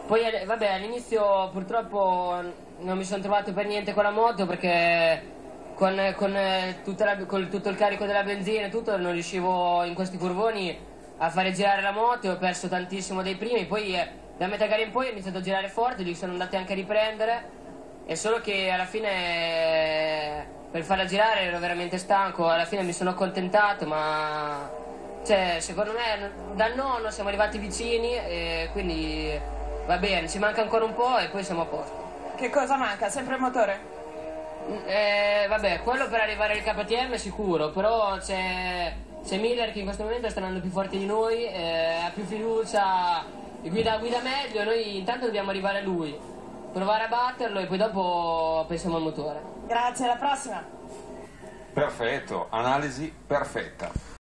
Poi vabbè, all'inizio purtroppo non mi sono trovato per niente con la moto perché con tutto il carico della benzina e tutto non riuscivo in questi curvoni a fare girare la moto e ho perso tantissimo dei primi. Poi da metà gara in poi ho iniziato a girare forte, li sono andati anche a riprendere, e solo che alla fine per farla girare ero veramente stanco, alla fine mi sono accontentato, ma cioè, secondo me dal nono siamo arrivati vicini e quindi va bene, ci manca ancora un po' e poi siamo a posto. Che cosa manca? Sempre il motore? Vabbè, quello per arrivare al KTM sicuro, però c'è Miller che in questo momento sta andando più forte di noi, ha più fiducia, guida meglio, noi intanto dobbiamo arrivare a lui, provare a batterlo e poi dopo pensiamo al motore. Grazie, alla prossima. Perfetto, analisi perfetta.